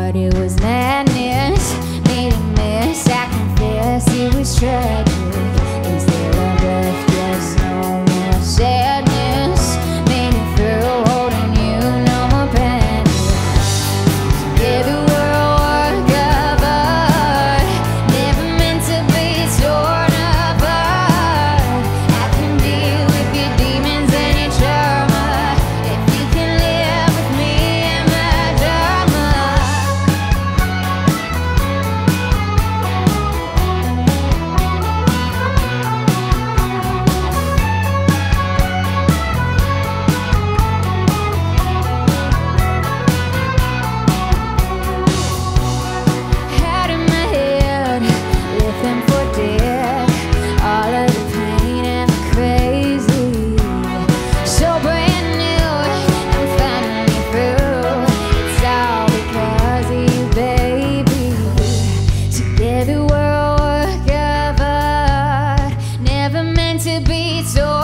but it was madness. Made a mess, I confess it was tragic. Instead of left, yes, no more sadness. Made it through, holding you, no more panic. Together we're a work of art, never meant to be torn apart. I can deal with your demons and your trauma if you can live with me and my drama. Out in my head, living for dead. All of the pain and the crazy. So brand new, I'm finally through. It's all because of you, baby. Together we're a work of art, never meant to be torn